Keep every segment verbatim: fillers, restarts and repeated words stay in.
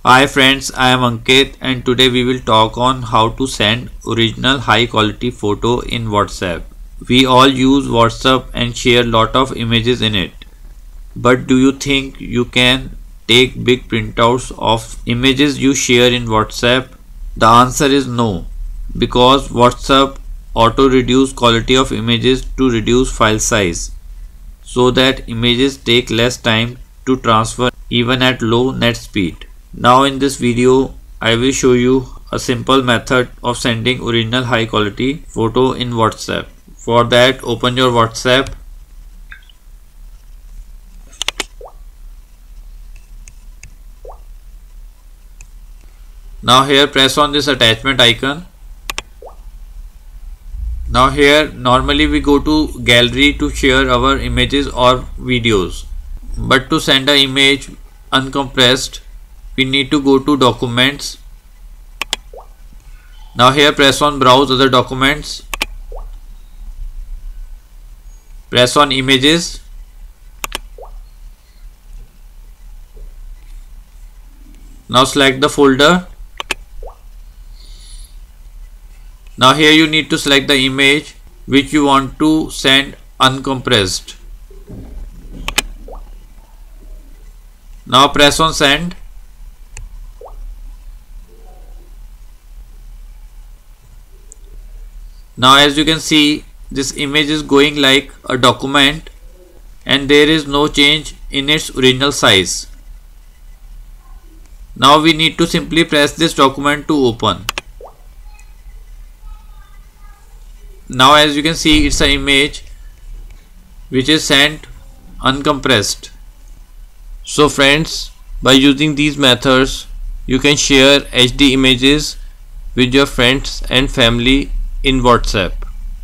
Hi friends, I am Ankit and today we will talk on how to send original high quality photo in WhatsApp. We all use WhatsApp and share lot of images in it. But do you think you can take big printouts of images you share in WhatsApp? The answer is no, because WhatsApp auto reduce quality of images to reduce file size so that images take less time to transfer even at low net speed. Now in this video I will show you a simple method of sending original high quality photo in WhatsApp. For that, open your WhatsApp. Now here press on this attachment icon. Now here normally we go to gallery to share our images or videos, but to send an image uncompressed we need to go to documents. Now here press on browse other documents, press on images, now select the folder. Now here you need to select the image which you want to send uncompressed. Now press on send. Now as you can see, this image is going like a document and there is no change in its original size. Now we need to simply press this document to open. Now as you can see, it's an image which is sent uncompressed. So friends, by using these methods you can share H D images with your friends and family in WhatsApp.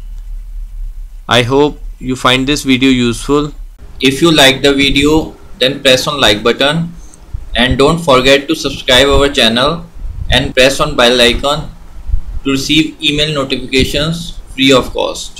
I hope you find this video useful. If you like the video, then press on like button and don't forget to subscribe our channel and press on bell icon to receive email notifications free of cost.